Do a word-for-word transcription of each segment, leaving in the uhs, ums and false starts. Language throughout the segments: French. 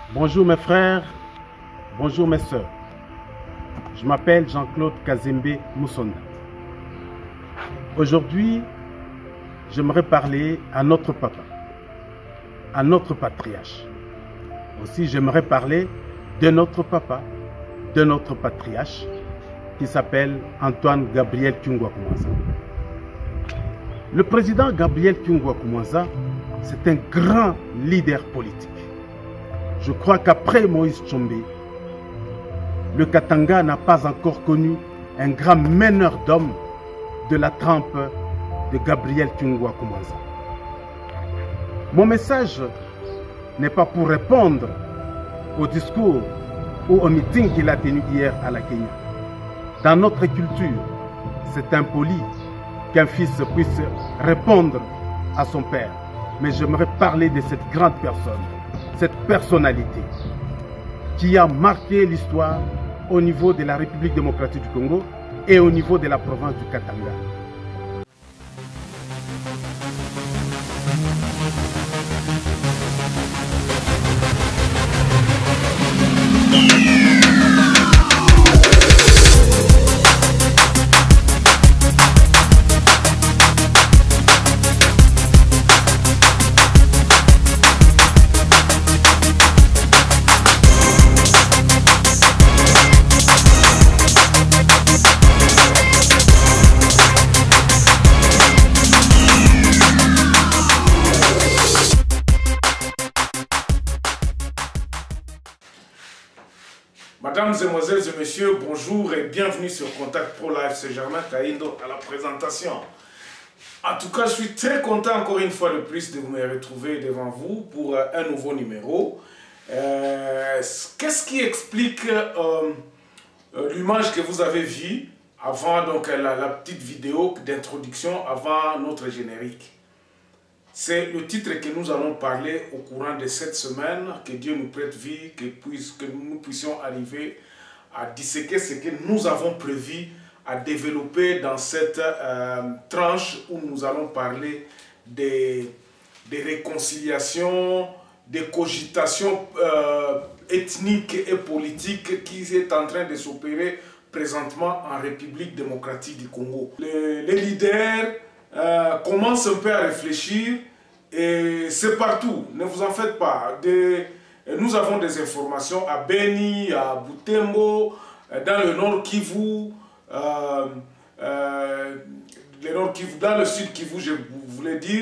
Bonjour mes frères, bonjour mes sœurs. Je m'appelle Jean-Claude Kazembe Moussonda. Aujourd'hui, j'aimerais parler à notre papa, à notre patriarche. Aussi, j'aimerais parler de notre papa, de notre patriarche, qui s'appelle Antoine Gabriel Kyungwa Koumanza. Le président Gabriel Kyungwa Koumanza, c'est un grand leader politique. Je crois qu'après Moïse Tshombe, le Katanga n'a pas encore connu un grand meneur d'hommes de la trempe de Gabriel Kyungwa Koumanza. Mon message n'est pas pour répondre au discours ou au meeting qu'il a tenu hier à la Kenya. Dans notre culture, c'est impoli qu'un fils puisse répondre à son père. Mais j'aimerais parler de cette grande personne, cette personnalité qui a marqué l'histoire au niveau de la République démocratique du Congo et au niveau de la province du Katanga. Mesdames, Mesdemoiselles et Messieurs, bonjour et bienvenue sur Contact Pro Live. C'est Germain Kaindo à la présentation. En tout cas, je suis très content encore une fois de plus de me retrouver devant vous pour un nouveau numéro. Euh, Qu'est-ce qui explique euh, l'image que vous avez vue avant donc, la, la petite vidéo d'introduction avant notre générique? C'est le titre que nous allons parler au courant de cette semaine. Que Dieu nous prête vie, que, puisse, que nous puissions arriver à disséquer ce que nous avons prévu à développer dans cette euh, tranche où nous allons parler des, des réconciliations, des cogitations euh, ethniques et politiques qui est en train de s'opérer présentement en République démocratique du Congo. Les, les leaders euh, commencent un peu à réfléchir. Et c'est partout, ne vous en faites pas. Des, nous avons des informations à Beni, à Butembo, dans le nord Kivu, euh, euh, le nord Kivu, dans le sud Kivu, je voulais dire.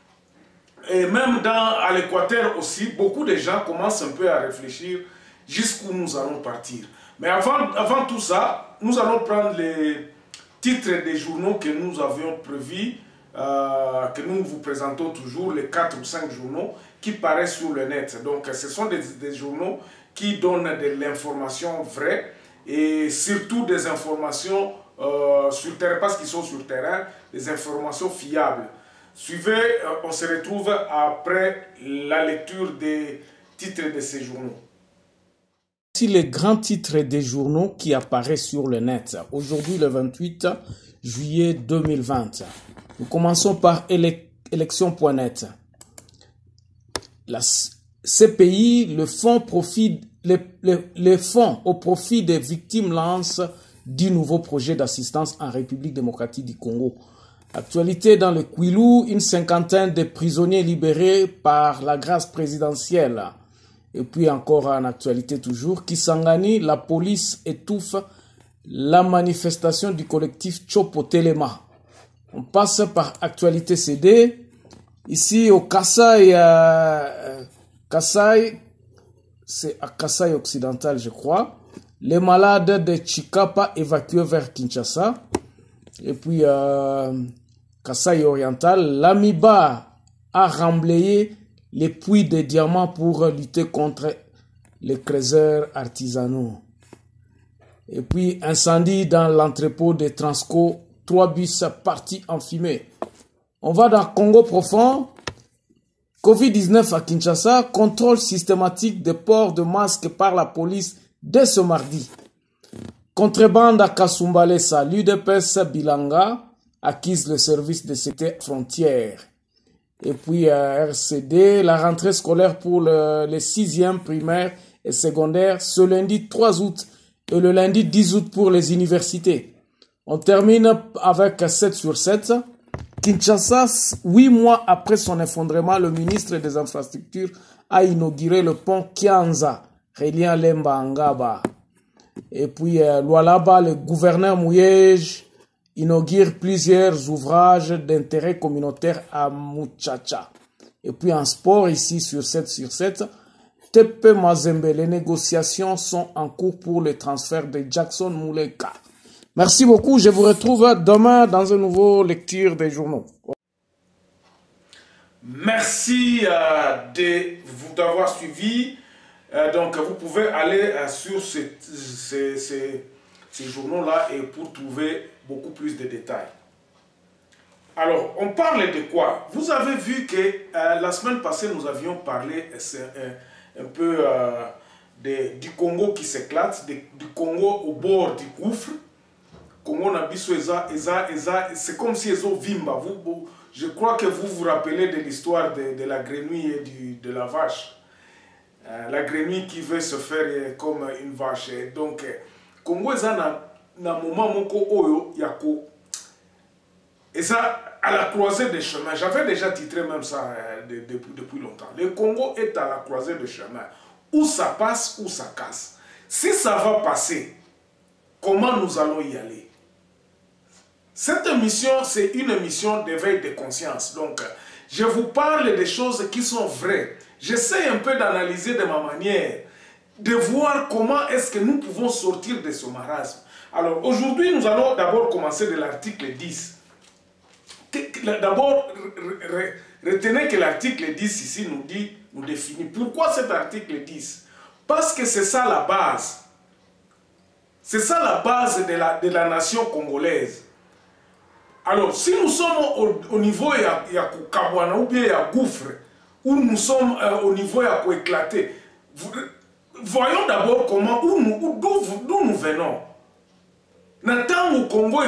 Et même dans, à l'Équateur aussi, beaucoup de gens commencent un peu à réfléchir jusqu'où nous allons partir. Mais avant, avant tout ça, nous allons prendre les titres des journaux que nous avions prévus. Euh, que nous vous présentons toujours, les quatre ou cinq journaux qui paraissent sur le net. Donc ce sont des, des journaux qui donnent de l'information vraie et surtout des informations euh, sur terrain, parce qu'ils sont sur terrain, des informations fiables. Suivez, euh, on se retrouve après la lecture des titres de ces journaux. Voici les grands titres des journaux qui apparaissent sur le net. Aujourd'hui, le vingt-huit juillet deux mille vingt. Nous commençons par élection point net. La C P I, le fonds, profit, les, les, les fonds au profit des victimes lancent dix nouveaux projets d'assistance en République démocratique du Congo. Actualité dans le Kwilu, une cinquantaine de prisonniers libérés par la grâce présidentielle. Et puis encore en actualité toujours, Kisangani, la police étouffe la manifestation du collectif Chopo Telema. On passe par actualité C D. Ici au Kasaï, euh, Kasaï, c'est à Kasaï occidental je crois. Les malades de Chikapa évacués vers Kinshasa. Et puis euh, Kasaï oriental, l'Amiba a remblayé les puits de diamants pour lutter contre les creuseurs artisanaux. Et puis incendie dans l'entrepôt de Transco. Trois bus partis en fumée. On va dans Congo profond. Covid dix-neuf à Kinshasa. Contrôle systématique des ports de masques par la police dès ce mardi. Contrebande à Kasumbalesa. L'U D P S Bilanga acquise le service de sécurité frontière. Et puis euh, R C D, la rentrée scolaire pour le, les sixièmes primaires et secondaires ce lundi trois août et le lundi dix août pour les universités. On termine avec sept sur sept. Kinshasa, huit mois après son effondrement, le ministre des Infrastructures a inauguré le pont Kianza, reliant Lemba Ngaba. Et puis, euh, Lualaba, le gouverneur Mouyej, inaugure plusieurs ouvrages d'intérêt communautaire à Muchacha. Et puis, en sport, ici, sur sept sur sept, T P Mazembe, les négociations sont en cours pour le transfert de Jackson Mouleka. Merci beaucoup. Je vous retrouve demain dans une nouvelle lecture des journaux. Merci euh, de vous d'avoir suivi. Euh, donc, vous pouvez aller euh, sur ces, ces, ces, ces journaux-là et pour trouver beaucoup plus de détails. Alors, on parle de quoi? Vous avez vu que euh, la semaine passée, nous avions parlé un, un peu euh, de, du Congo qui s'éclate, du Congo au bord du gouffre. Congo Nabiso, c'est comme si ils ont vimba. Vous, vous, je crois que vous vous rappelez de l'histoire de, de la grenouille et du, de la vache. Euh, la grenouille qui veut se faire comme une vache. Et donc, Congo est na moment moko oyo yako. Et ça, à la croisée des chemins. J'avais déjà titré même ça euh, de, de, depuis longtemps. Le Congo est à la croisée des chemins. Où ça passe, où ça casse. Si ça va passer, comment nous allons y aller? Cette émission, c'est une émission d'éveil de conscience. Donc, je vous parle des choses qui sont vraies. J'essaie un peu d'analyser de ma manière, de voir comment est-ce que nous pouvons sortir de ce marasme. Alors, aujourd'hui, nous allons d'abord commencer de l'article dix. D'abord, retenez que l'article dix ici nous dit, nous définit. Pourquoi cet article dix? Parce que c'est ça la base. C'est ça la base de la, de la nation congolaise. Alors, si nous sommes au, au niveau de Kabwana ou bien de gouffre, où nous sommes euh, au niveau de éclater, voyons d'abord comment, d'où nous venons. Nathan au Congo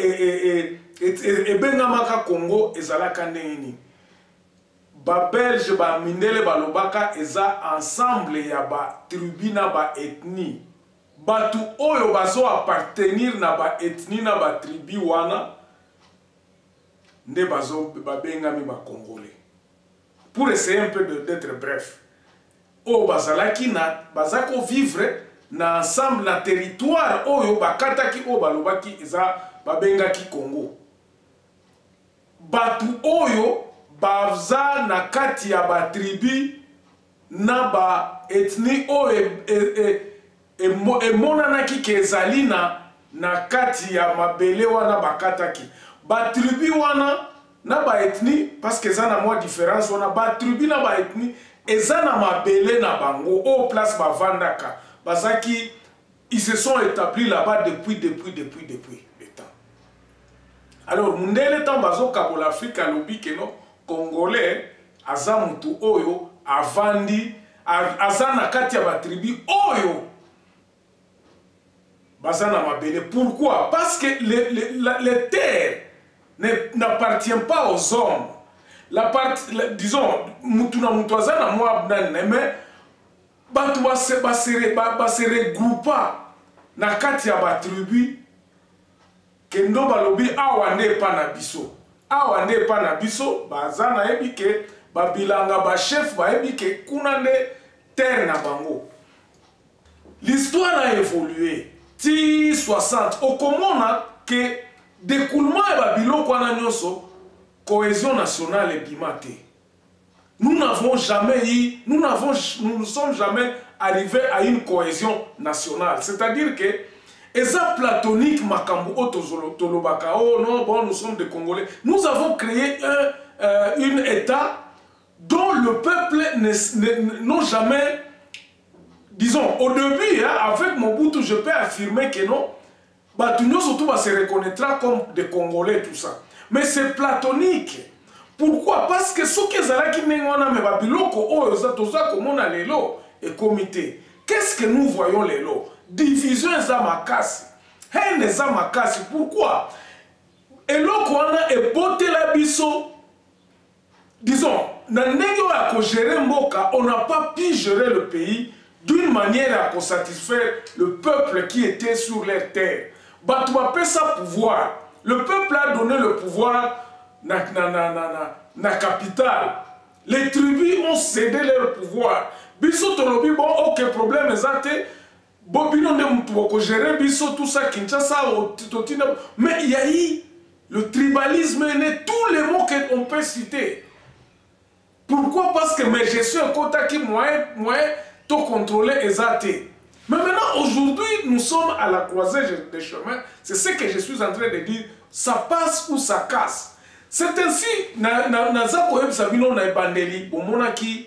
et Bengamaka Congo et Zalaka Neni. Ba Belge, ba Mindele, ba Lobaka, eza ensemble ya ba tribu na ba ethnie. Batu oyo bazo appartenir na ba ethnie na ba tribu wana. Nde bazo babengami ba Congolais. Pour essayer un peu d'être bref. O bazalaki na bazako vivre na ensemble na territoire oyo bakataki o balobaki eza babengaki Congo. Batu oyo baza na kati ya ba tribu na ba ethnie oyo emonanaki kezali na na kati ya mabele wana bakataki. Ba tribu wana na ba ethnie parce que ça na moi différence wana ba tribu na ba ethnie eza na mabele na bango au place ba vandaka bazaki ils se sont établis là-bas depuis depuis depuis depuis le temps. Alors mundele temps bazo kabola Afrique lobi que no Congolais aza mutu oyo avandi aza na kati ya ba tribu oyo baza na mabele. Pourquoi? Parce que les les les terres n'appartient pas aux hommes. La partie, la, disons, mutuna mutuaza na moi mais batu ba se ba se ba se regroupa na kati ya ba tribu kendo balobi awa nde pa na biso awa nde pa na biso baza na yebi ke ba bilanga ba chef ba yebi ke kuna nde terre na bango. L'histoire a évolué ti soixante okomona ke découlement et babilo kwa na nyoso cohésion nationale et bimate. Nous n'avons jamais eu, nous n'avons, nous ne sommes jamais arrivés à une cohésion nationale. C'est-à-dire que eza platonique makambo otozolo tolobaka oh non bon nous sommes des Congolais. Nous avons créé un euh, une État dont le peuple n'a jamais, disons au début hein, avec Mobutu je peux affirmer que non. Batunyo surtout va se reconnaîtra comme des Congolais, tout ça. Mais c'est platonique. Pourquoi? Parce que ce que Zalaki Nengona me babiloko o zatoza comme on a lelo et comité. Qu'est-ce que nous voyons lelo? Division zamakasi. Haine zamakasi. Pourquoi? Eloko wana ebote la biso. disons, à gérer Mboka, on n'a pas pu gérer le pays d'une manière à satisfaire le peuple qui était sur les terres. Batouapé sa pouvoir. Le peuple a donné le pouvoir na na na na na na capitale. Les tribus ont cédé leur pouvoir. Biso tolobi bon aucun problème exacté. Bobino ne mutoko gérer biso tout ça Kinshasa mais il y a eu le tribalisme et tous les mots qu'on peut citer. Pourquoi? Parce que mais je suis un quota qui moyen moyen tout contrôler exacté. Mais maintenant, aujourd'hui, nous sommes à la croisée des chemins. C'est ce que je suis en train de dire. Ça passe ou ça casse. C'est ainsi, na na na zakoyeb sabino na bandeli au monaki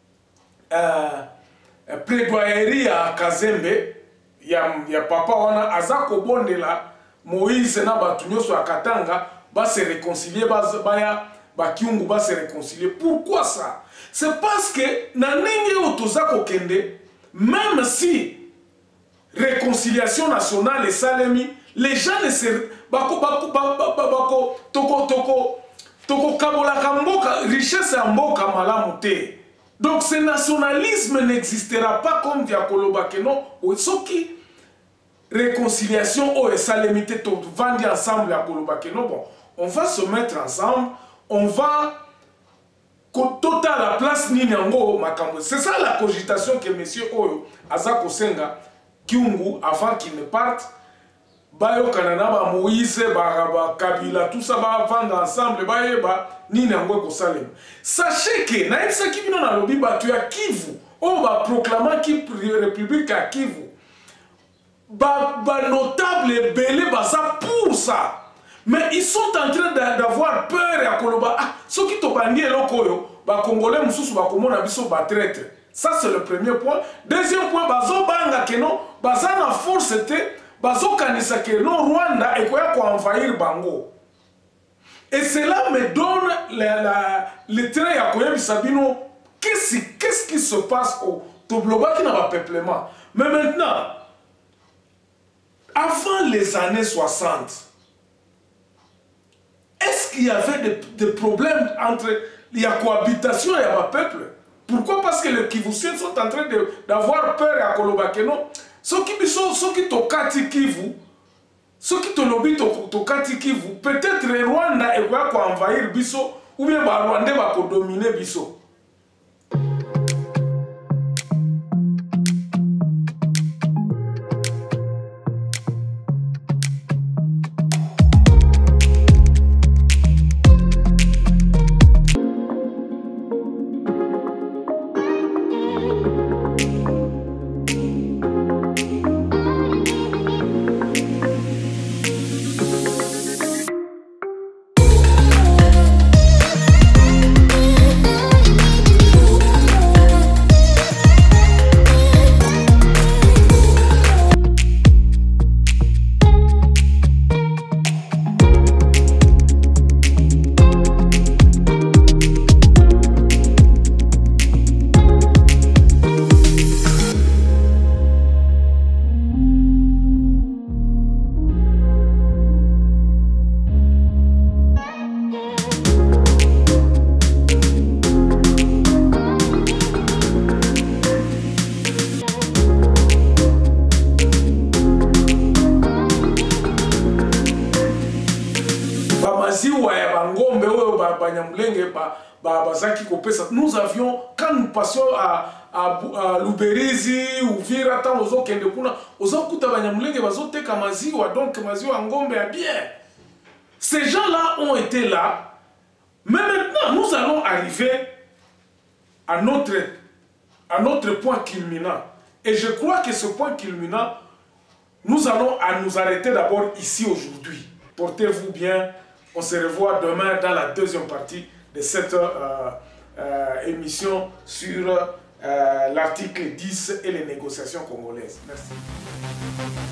plaidoyerie à Kazembe ya ya papa wana azako bondela Moïse na batunyo so akatanga ba se réconcilier ba baya ba kiungu ba se réconcilier. Pourquoi ça? C'est parce que na nenge otozako kende, même si réconciliation nationale et salemi, les gens ne se bako bako bako bako toko toko toko kabola kamboka richesse amboka malamu te. Donc ce nationalisme n'existera pas comme diakoloba que non ou soki réconciliation ou salemi te to vandi ensemble à koloba que non bon on va se mettre ensemble, on va total la place nini yango makambo. C'est ça la cogitation que monsieur Oyo Azako Senga Kiungu avant qu'il ne parte bayo kanana ba Moïse ba ba Kabila tout ça va vendre ensemble ba yeba nini yango ko salem. Sachez que na yebisa kibino na lobi batu ya Kivu on va proclamer qui république à Kivu ba ba notable belé baza pour ça. Mais ils sont en train d'avoir peur à Koloba. Ah, ceux qui t'ont bandé l'okoyo, bah Congolais moussous bah comment on a biso bah traître. Ça c'est le premier point. Deuxième point, bazo banga que non, baza na force c'était, bazo kanisa que non Rwanda et quoi quoi envahir Bango. Et cela me donne la la le trait à Koyebi Sabino. Qu'est-ce qu'est-ce qui se passe au Tobloba qui n'a pas peuplement. Mais maintenant, avant les années soixante. Est-ce qu'il y avait des, des problèmes entre la cohabitation et le peuple? Pourquoi? Parce que les Kivusiens sont en train d'avoir peur à Kolobakeno. Ceux qui sont qui tokati Kivu, ceux qui te lobby tokati Kivu, peut-être Rwanda et quoi envahir Biso, ou bien Rwanda va dominer Biso. Nous avions, quand nous passions à, à, à Luberizi ou Virata, aux autres Kendekuna, aux autres Kutabanyamulenge, aux autres Kamaziwa, donc Kamaziwa Ngombe a bien. Ces gens-là ont été là, mais maintenant nous allons arriver à notre, à notre point culminant. Et je crois que ce point culminant, nous allons à nous arrêter d'abord ici aujourd'hui. Portez-vous bien, on se revoit demain dans la deuxième partie de cette euh, euh, émission sur euh, l'article dix et les négociations congolaises. Merci.